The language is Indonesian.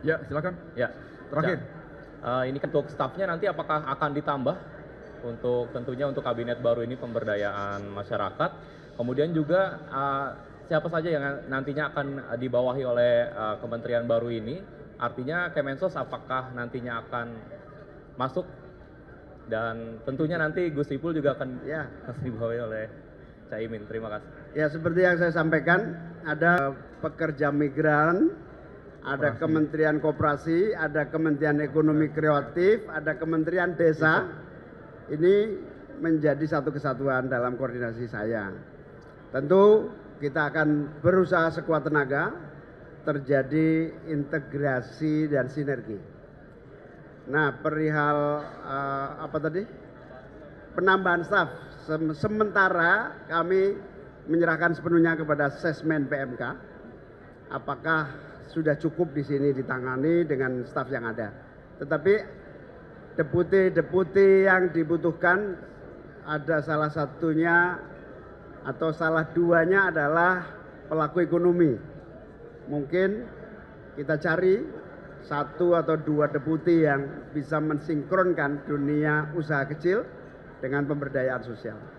Ya, silakan. Ya. Terakhir. Ini kan untuk stafnya nanti apakah akan ditambah untuk tentunya untuk kabinet baru ini pemberdayaan masyarakat. Kemudian juga siapa saja yang nantinya akan dibawahi oleh kementerian baru ini. Artinya Kemensos apakah nantinya akan masuk, dan tentunya nanti Gus Ipul juga akan dibawahi oleh Caimin. Terima kasih. Ya, seperti yang saya sampaikan, ada pekerja migran, ada Kementerian Koperasi, ada Kementerian Ekonomi Kreatif, ada Kementerian Desa. Ini menjadi satu kesatuan dalam koordinasi saya. Tentu kita akan berusaha sekuat tenaga terjadi integrasi dan sinergi. Nah, perihal apa tadi? Penambahan staf. Sementara kami menyerahkan sepenuhnya kepada Sesmen PMK. Apakah sudah cukup di sini ditangani dengan staf yang ada? Tetapi deputi yang dibutuhkan ada salah satunya atau salah duanya adalah pelaku ekonomi. Mungkin kita cari satu atau dua deputi yang bisa mensinkronkan dunia usaha kecil dengan pemberdayaan sosial.